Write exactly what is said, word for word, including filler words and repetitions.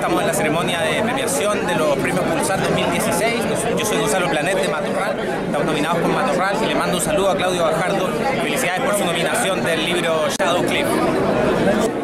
estamos en la ceremonia de premiación de los premios Pulsar dos mil dieciséis. Yo soy Gonzalo Planet de Matorral, estamos nominados por Matorral y le mando un saludo a Claudio Bajardo. Felicidades por su nominación del libro Shadow Cliff.